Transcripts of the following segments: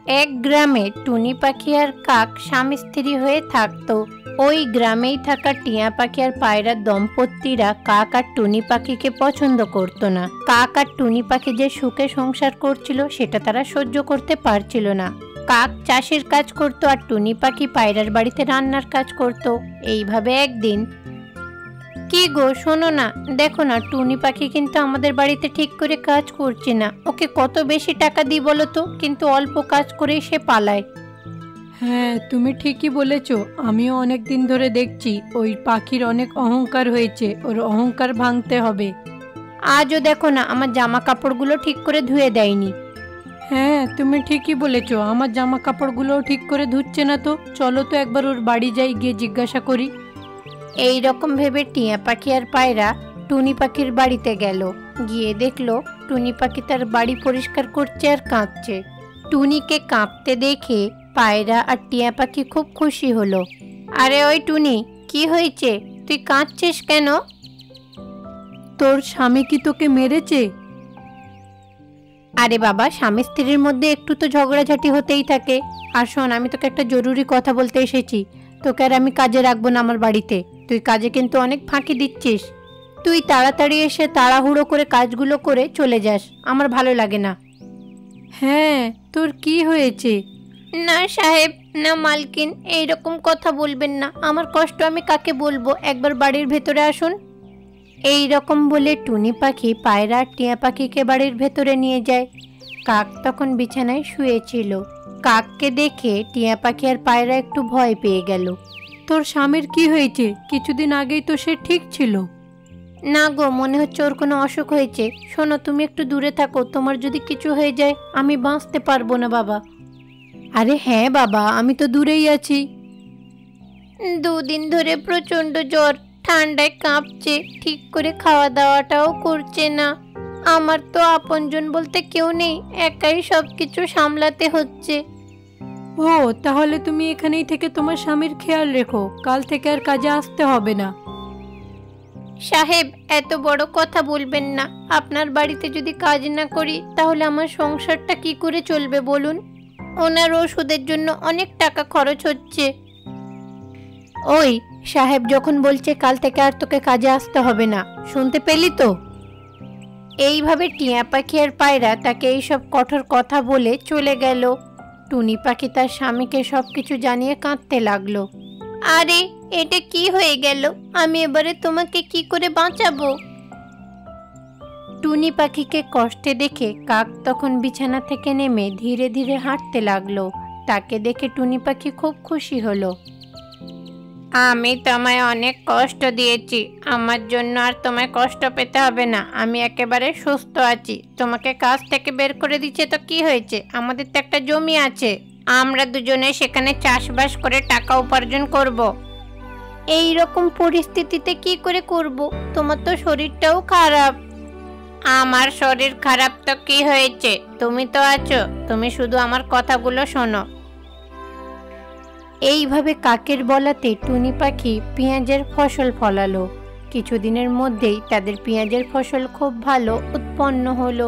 এক গ্রামে টুনি পাখি আর কাক স্বামী স্ত্রী হয়ে থাকতো। ওই গ্রামেই থাকা টিয়া পাখি আর পায়রা দম্পতিরা কাক আর টুনি পাখিকে পছন্দ করতো না। কাক আর টুনি পাখি যে সুখে সংসার করছিল সেটা তারা সহ্য করতে পারছিল না। কাক চাষের কাজ করত আর টুনি পাখি পায়রার বাড়িতে রান্নার কাজ করত। এইভাবে একদিন, কি গো শোনো না, দেখো না টুনি পাখি কিন্তু আমাদের বাড়িতে ঠিক করে কাজ করছে না। ওকে কত বেশি টাকা দিই বলো তো, কিন্তু অল্প কাজ করেই সে পালায়। হ্যাঁ, তুমি ঠিকই বলেছ। আমিও অনেক দিন ধরে দেখছি ওই পাখির অনেক অহংকার হয়েছে, ওর অহংকার ভাঙতে হবে। আজও দেখো না আমার জামা কাপড়গুলো ঠিক করে ধুয়ে দেয়নি। হ্যাঁ, তুমি ঠিকই বলেছ, আমার জামা কাপড়গুলোও ঠিক করে ধুচ্ছে না তো। চলো তো একবার ওর বাড়ি যাই, গিয়ে জিজ্ঞাসা করি। এই রকম ভেবে টিয়া পাখি আর পায়রা টুনি পাখির বাড়িতে গেল। গিয়ে দেখলো টুনি পাখি তার বাড়ি পরিষ্কার করছে আর কাঁদছে। টুনিকে কাঁদতে দেখে পায়রা আর টিয়া পাখি খুব খুশি হলো। আরে ওই টুনি, কি হয়েছে, তুই কাঁদছিস কেন? তোর স্বামী কি তোকে মেরেছে? আরে বাবা, স্বামী স্ত্রীর মধ্যে একটু তো ঝগড়াঝাটি হতেই থাকে। আর শোন, আমি তোকে একটা জরুরি কথা বলতে এসেছি। তোকে আর আমি কাজে রাখবো না আমার বাড়িতে। তুই কাজে কিন্তু অনেক ফাঁকি দিচ্ছিস। তুই তাড়াতাড়ি এসে তাড়াহুড়ো করে কাজগুলো করে চলে যাস, আমার ভালো লাগে না। হ্যাঁ, তোর কি হয়েছে? না সাহেব, না মালকিন, এইরকম কথা বলবেন না। আমার কষ্ট আমি কাকে বলবো, একবার বাড়ির ভেতরে আসুন। এই রকম বলে টুনি পাখি পায়রা আর টিয়া পাখিকে বাড়ির ভেতরে নিয়ে যায়। কাক তখন বিছানায় শুয়েছিল। কাককে দেখে টিয়া পাখি আর পায়রা একটু ভয় পেয়ে গেল। তোর স্বামীর কি হয়েছে? কিছুদিন আগেই তো সে ঠিক ছিল। না গো, মনে হচ্ছে ওর কোনো অসুখ হয়েছে। শোনো, তুমি একটু দূরে থাকো, তোমার যদি কিছু হয়ে যায় আমি বাঁচতে পারবো না বাবা। আরে হ্যাঁ বাবা, আমি তো দূরেই আছি। 2 দিন ধরে প্রচণ্ড জ্বর, ঠান্ডায় কাঁপছে, ঠিক করে খাওয়া দাওয়াটাও করছে না। আমার তো আপনজন বলতে কেউ নেই, একাই সব কিছু সামলাতে হচ্ছে। ও, তাহলে তুমি এখানেই থেকে তোমার স্বামীর খেয়াল রেখো, কাল থেকে আর কাজে আসতে হবে না। সাহেব, এত বড় কথা বলবেন না। আপনার বাড়িতে যদি কাজ না করি তাহলে আমার সংসারটা কি করে চলবে বলুন? ওনার ওষুধের জন্য অনেক টাকা খরচ হচ্ছে। ওই সাহেব যখন বলছে কাল থেকে আর তোকে কাজে আসতে হবে না, শুনতে পেলি তো? এইভাবে টিয়া পাখি আর পায়রা তাকে এইসব কঠোর কথা বলে চলে গেল। টুনি পাখি তার স্বামীকে সবকিছু জানিয়ে কাঁদতে লাগলো। আরে এটা কি হয়ে গেল, আমি এবারে তোমাকে কি করে বাঁচাবো? টুনি পাখিকে কষ্টে দেখে কাক তখন বিছানা থেকে নেমে ধীরে ধীরে হাঁটতে লাগলো। তাকে দেখে টুনি পাখি খুব খুশি হলো। আমি তোমায় অনেক কষ্ট দিয়েছি, আমার জন্য আর তোমায় কষ্ট পেতে হবে না। আমি একেবারে সুস্থ আছি। তোমাকে কাজ থেকে বের করে দিচ্ছে তো কি হয়েছে? আমাদের তো একটা জমি আছে, আমরা দুজনে সেখানে চাষবাস করে টাকা উপার্জন করব। এই রকম পরিস্থিতিতে কি করে করব? তোমার তো শরীরটাও খারাপ। আমার শরীর খারাপ তো কি হয়েছে, তুমি তো আছো, তুমি শুধু আমার কথাগুলো শোনো। এইভাবে কাকের বলাতে টুনি পাখি পেঁয়াজের ফসল ফলালো। কিছুদিনের মধ্যেই তাদের পেঁয়াজের ফসল খুব ভালো উৎপন্ন হলো।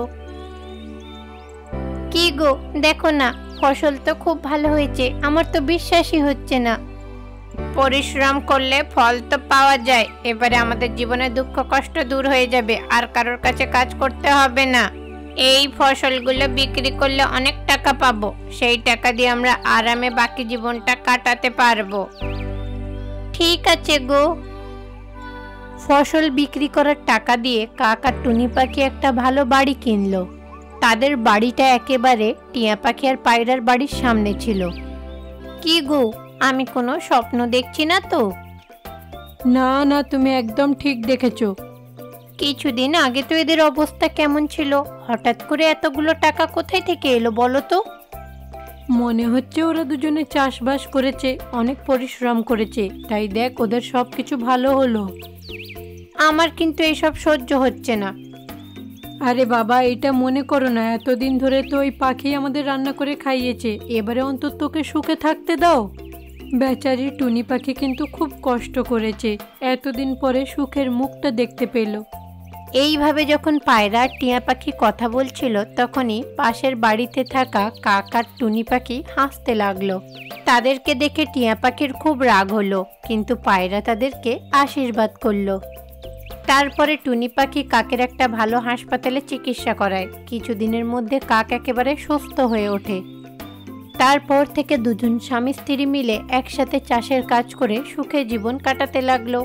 কি গো, দেখো না, ফসল তো খুব ভালো হয়েছে, আমার তো বিশ্বাসই হচ্ছে না। পরিশ্রম করলে ফল তো পাওয়া যায়। এবারে আমাদের জীবনে দুঃখ কষ্ট দূর হয়ে যাবে, আর কারোর কাছে কাজ করতে হবে না। এই ফসলগুলো বিক্রি করলে অনেক টাকা পাবো, সেই টাকা দিয়ে আমরা আরামে বাকি জীবনটা কাটাতে পারবো। ঠিক আছে গো। ফসল বিক্রি করার টাকা দিয়ে কাক আর টুনি পাখি একটা ভালো বাড়ি কিনলো। তাদের বাড়িটা একেবারে টিয়া পাখি আর পায়রার বাড়ির সামনে ছিল। কি গো, আমি কোনো স্বপ্ন দেখছি না তো? না না, তুমি একদম ঠিক দেখেছো। কিছুদিন আগে তো এদের অবস্থা কেমন ছিল, হঠাৎ করে এতগুলো টাকা কোথায় থেকে এলো বলো তো? মনে হচ্ছে ওরা দুজনে চাষবাস করেছে, অনেক পরিশ্রম করেছে, তাই দেখ ওদের সব কিছু ভালো হলো। আমার কিন্তু এসব সহ্য হচ্ছে না। আরে বাবা, এটা মনে করো না, এতদিন ধরে তো ওই পাখি আমাদের রান্না করে খাইয়েছে, এবারে অন্তত তোকে সুখে থাকতে দাও। বেচারি টুনি পাখি কিন্তু খুব কষ্ট করেছে, এতদিন পরে সুখের মুখটা দেখতে পেল। এইভাবে যখন পায়রা আর টিয়া পাখি কথা বলছিল তখনই পাশের বাড়িতে থাকা কাক আর টুনি পাখি হাসতে লাগলো। তাদেরকে দেখে টিয়া পাখির খুব রাগ হলো, কিন্তু পায়রা তাদেরকে আশীর্বাদ করলো। তারপরে টুনি পাখি কাকের একটা ভালো হাসপাতালে চিকিৎসা করায়। কিছুদিনের মধ্যে কাক একেবারে সুস্থ হয়ে ওঠে। তারপর থেকে দুজন স্বামী স্ত্রী মিলে একসাথে চাষের কাজ করে সুখে জীবন কাটাতে লাগলো।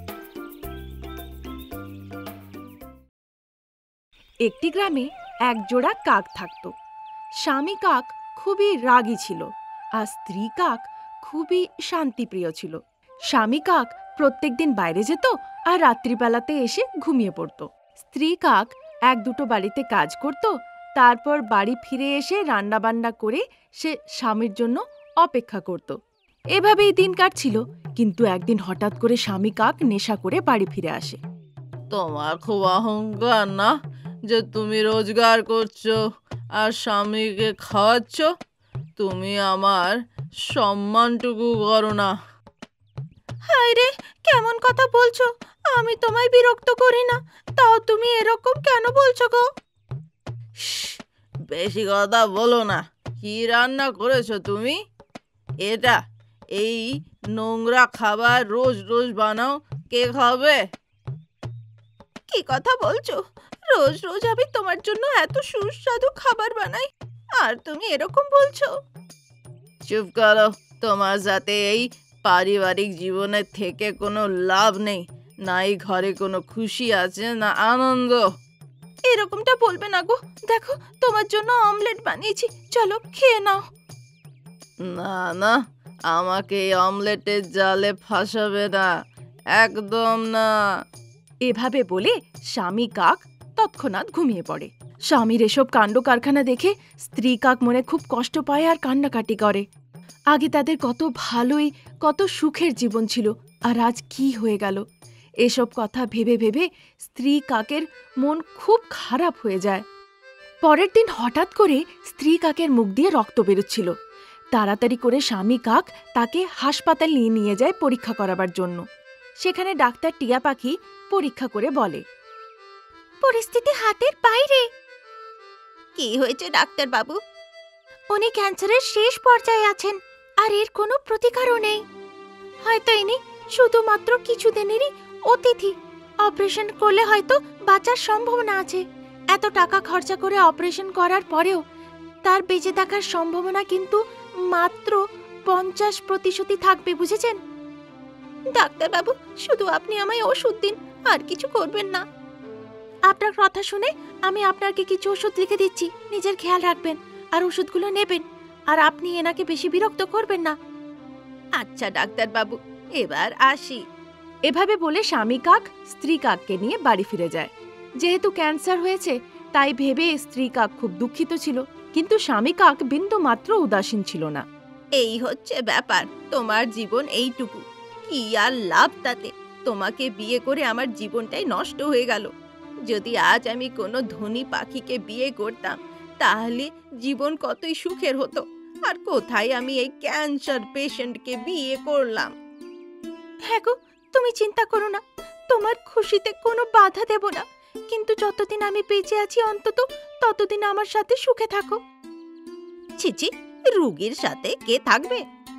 একটি গ্রামে এক জোড়া কাক থাকত। স্বামী কাক খুবই রাগী ছিল আর স্ত্রী কাক খুবই শান্তিপ্রিয় ছিল। স্বামী কাক প্রত্যেকদিন বাইরে যেত আর রাত্রিবেলাতে এসে ঘুমিয়ে পড়ত। স্ত্রী কাক এক দুটো বাড়িতে কাজ করত, তারপর বাড়ি ফিরে এসে রান্নাবান্না করে সে স্বামীর জন্য অপেক্ষা করত। এভাবেই দিন কাটছিল, কিন্তু একদিন হঠাৎ করে স্বামী কাক নেশা করে বাড়ি ফিরে আসে। তোমার খুব অহংকার না যে তুমি রোজগার করছো আর স্বামীকে খাওয়াচ্ছ? তুমি আমার সম্মানটুকু করো না। হায় রে, কেমন কথা বলছো? আমি তোমায় বিরক্ত করি না, তাও তুমি এরকম কেন বলছো গো? বেশি কথা বলো না। কি রান্না করেছো তুমি? এটা এই নোংরা খাবার রোজ রোজ বানাও, কে খাবে? কি কথা বলছো? রোজ রোজ আমি তোমার জন্য এত সুস্বাদু খাবার বানাই, আর তুমি এরকম বলছো? চুপ করো। তোমার সাথে এই পারিবারিক জীবনে থেকে কোনো লাভ নেই। না এই ঘরে কোনো খুশি আছে না আনন্দ। এরকমটা বলবে না গো, দেখো তোমার জন্য অমলেট বানিয়েছি, চলো খেয়ে নাও। না না, আমাকে এই অমলেটের জালে ফাঁসাবে না, একদম না। এভাবে বলে স্বামী কাক তৎক্ষণাৎ ঘুমিয়ে পড়ে। স্বামীর এসব কাণ্ড কারখানা দেখে স্ত্রী কাক মনে খুব কষ্ট পায় আর কান্নাকাটি করে। আগে তাদের কত ভালোই, কত সুখের জীবন ছিল, আর আজ কি হয়ে গেল? এসব কথা ভেবে ভেবে স্ত্রী কাকের মন খুব খারাপ হয়ে যায়। পরের দিন হঠাৎ করে স্ত্রী কাকের মুখ দিয়ে রক্ত বেরোচ্ছিল। তাড়াতাড়ি করে স্বামী কাক তাকে হাসপাতালে নিয়ে যায় পরীক্ষা করাবার জন্য। সেখানে ডাক্তার টিয়া পাখি পরীক্ষা করে বলে, পরিস্থিতি হাতের বাইরে। কি হয়েছে ডাক্তার বাবু? উনি ক্যান্সারের শেষ পর্যায়ে আছেন, আর এর কোনো প্রতিকারও নেই। হয়তো ইনি শুধুমাত্র কিছুদিনেরই অতিথি। অপারেশন করলে হয়তো বাঁচার সম্ভাবনা আছে। এত টাকা খরচা করে অপারেশন করার পরেও তার বেঁচে থাকার সম্ভাবনা কিন্তু মাত্র 50% থাকবে, বুঝেছেন? ডাক্তারবাবু, শুধু আপনি আমায় ওষুধ দিন, আর কিছু করবেন না। আপনার কথা শুনে আমি আপনাকে কিছু ওষুধ লিখে দিচ্ছি, নিজের খেয়াল রাখবেন আর ওষুধগুলো নেবেন, আর আপনি এনাকে বেশি বিরক্ত করবেন না। আচ্ছা ডাক্তারবাবু, এবার আসি। এভাবে বলে স্বামী কাক স্ত্রী কাককে নিয়ে বাড়ি ফিরে যায়। যেহেতু ক্যান্সার হয়েছে তাই ভেবে স্ত্রী কাক খুব দুঃখিত ছিল, কিন্তু স্বামী কাক বিন্দু মাত্র উদাসীন ছিল না। এই হচ্ছে ব্যাপার, তোমার জীবন এইটুকু, কি আর লাভ তাতে? তোমাকে বিয়ে করে আমার জীবনটাই নষ্ট হয়ে গেল। যদি আজ আমি কোনো ধনী পাখিকে বিয়ে করতাম তাহলে জীবন কতই সুখের হতো, আর কোথায় আমি এই ক্যান্সার পেশেন্টকে বিয়ে করলাম। হ্যাঁ গো, তুমি চিন্তা করো না, তোমার খুশিতে কোনো বাধা দেব না, কিন্তু যতদিন আমি বেঁচে আছি অন্তত ততদিন আমার সাথে সুখে থাকো। ছিছি, রোগীর সাথে কে থাকবে?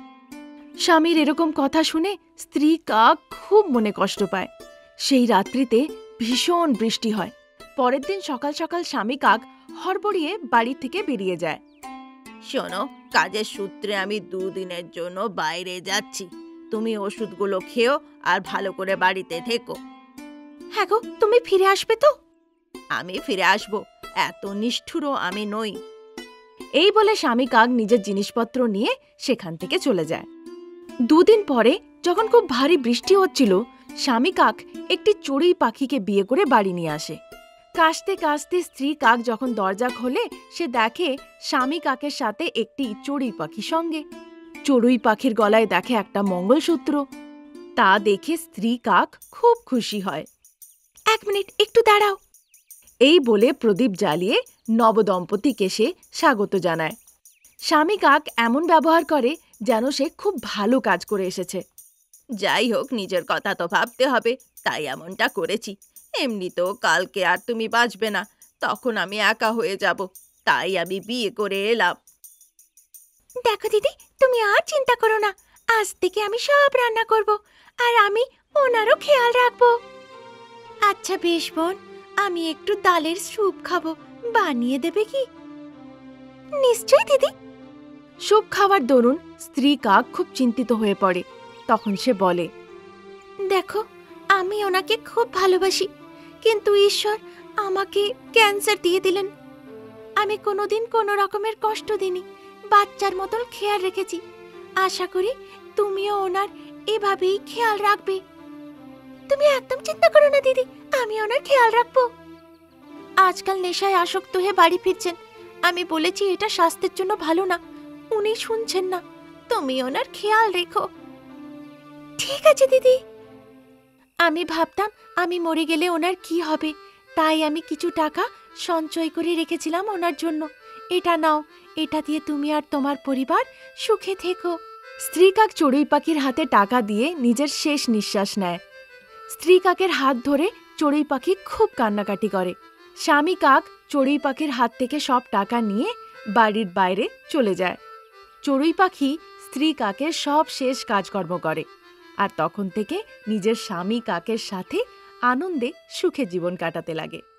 স্বামীর এরকম কথা শুনে স্ত্রী কাক খুব মনে কষ্ট পায়। সেই রাত্রিতে ভীষণ বৃষ্টি হয়। পরের দিন সকাল সকাল স্বামী কাক হড়বড়িয়ে বাড়ি থেকে বেরিয়ে যায়। শোনো, কাজের সূত্রে আমি 2 দিনের জন্য বাইরে যাচ্ছি। তুমি ওষুধগুলো খেও আর ভালো করে বাড়িতে থেকো। হ্যাঁ গো, তুমি ফিরে আসবে তো? আমি ফিরে আসবো, এত নিষ্ঠুরও আমি নই। এই বলে স্বামী কাক নিজের জিনিসপত্র নিয়ে সেখান থেকে চলে যায়। 2 দিন পরে যখন খুব ভারী বৃষ্টি হচ্ছিল, স্বামী কাক একটি চড়ুই পাখিকে বিয়ে করে বাড়ি নিয়ে আসে। কাশতে কাশতে স্ত্রী কাক যখন দরজা খোলে, সে দেখে স্বামী কাকের সাথে একটি চড়ুই পাখি সঙ্গে। চড়ুই পাখির গলায় দেখে একটা মঙ্গলসূত্র। তা দেখে স্ত্রী কাক খুব খুশি হয়। 1 মিনিট, একটু দাঁড়াও। এই বলে প্রদীপ জ্বালিয়ে নবদম্পতিকে সে স্বাগত জানায়। স্বামী কাক এমন ব্যবহার করে যেন সে খুব ভালো কাজ করে এসেছে। যাই হোক, নিজের কথা তো ভাবতে হবে, তাই এমনটা করেছি। এমনিতেও কালকে আর তুমি বাঁচবে না, তখন আমি একা হয়ে যাব, তাই আমি বিয়ে করে এলাম। দেখো দিদি, তুমি আর চিন্তা করো না, আজ থেকে আমি সব রান্না করব, আর আমি ওনারও খেয়াল রাখবো। আচ্ছা বেশ বোন, আমি একটু ডালের স্যুপ খাবো, বানিয়ে দেবে কি? নিশ্চয়ই দিদি। স্যুপ খাওয়ার দরুন স্ত্রী কাক খুব চিন্তিত হয়ে পড়ে। তখন সে বলে, দেখো, আমি ওনাকে খুব ভালোবাসি, কিন্তু ঈশ্বর আমাকে ক্যান্সার দিয়ে দিলেন। আমি কোনোদিন কোনো রকমের কষ্ট দিইনি, বাচ্চার মতন খেয়াল রেখেছি। আশা করি তুমিও ওনার এভাবেই খেয়াল রাখবে। তুমি একদম চিন্তা করো না দিদি, আমি ওনার খেয়াল রাখবো। আজকাল নেশায় আসক্ত হয়ে বাড়ি ফিরছেন, আমি বলেছি এটা স্বাস্থ্যের জন্য ভালো না, উনি শুনছেন না। তুমি ওনার খেয়াল রেখো। ঠিক আছে দিদি। আমি ভাবতাম আমি মরে গেলে ওনার কি হবে, তাই আমি কিছু টাকা সঞ্চয় করে রেখেছিলাম ওনার জন্য। এটা নাও, এটা দিয়ে তুমি আর তোমার পরিবার সুখে থেকো। স্ত্রী কাক চড়ুই পাখির হাতে টাকা দিয়ে নিজের শেষ নিঃশ্বাস নেয়। স্ত্রী কাকের হাত ধরে চড়ুই পাখি খুব কান্নাকাটি করে। স্বামী কাক চড়ুই পাখির হাত থেকে সব টাকা নিয়ে বাড়ির বাইরে চলে যায়। চড়ুই পাখি স্ত্রী কাকের সব শেষ কাজকর্ম করে, আর তখন থেকে নিজের স্বামী কাকের সাথে আনন্দে সুখে জীবন কাটাতে লাগে।